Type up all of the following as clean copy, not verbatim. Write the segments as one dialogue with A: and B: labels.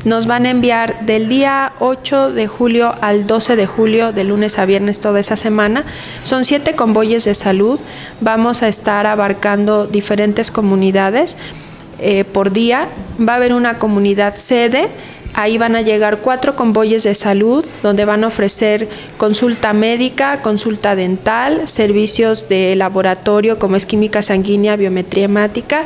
A: Nos van a enviar del día 8 de julio al 12 de julio, de lunes a viernes toda esa semana. Son 7 convoyes de salud. Vamos a estar abarcando diferentes comunidades por día. Va a haber una comunidad sede. Ahí van a llegar 4 convoyes de salud donde van a ofrecer consulta médica, consulta dental, servicios de laboratorio como es química sanguínea, biometría hemática,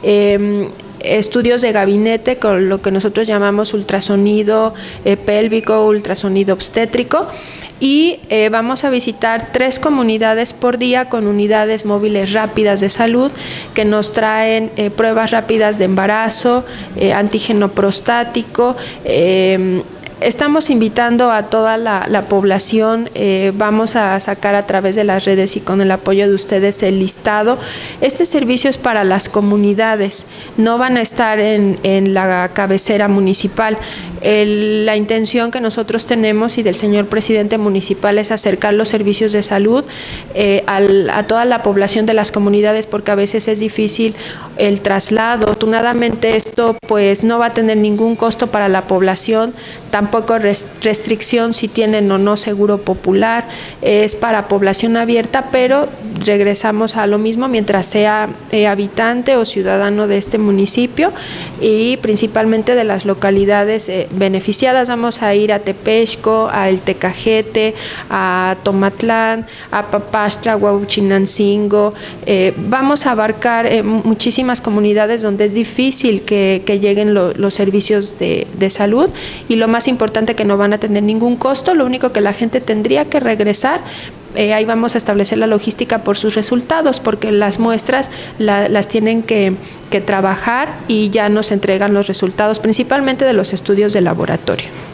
A: estudios de gabinete con lo que nosotros llamamos ultrasonido pélvico, ultrasonido obstétrico. Y vamos a visitar 3 comunidades por día con unidades móviles rápidas de salud que nos traen pruebas rápidas de embarazo, antígeno prostático. Estamos invitando a toda la población, vamos a sacar a través de las redes y con el apoyo de ustedes el listado. Este servicio es para las comunidades, no van a estar en la cabecera municipal. La intención que nosotros tenemos y del señor presidente municipal es acercar los servicios de salud a toda la población de las comunidades, porque a veces es difícil el traslado. Afortunadamente esto pues no va a tener ningún costo para la población, tampoco restricción si tienen o no seguro popular, es para población abierta, pero regresamos a lo mismo mientras sea habitante o ciudadano de este municipio y principalmente de las localidades beneficiadas. Vamos a ir a Tepexco, a El Tecajete, a Tomatlán, a Papastra, Huauchinancingo. Vamos a abarcar muchísimas comunidades donde es difícil que lleguen los servicios de salud, y lo más importante que no van a tener ningún costo. Lo único que la gente tendría que regresar, ahí vamos a establecer la logística por sus resultados, porque las muestras las tienen que trabajar y ya nos entregan los resultados, principalmente de los estudios de laboratorio.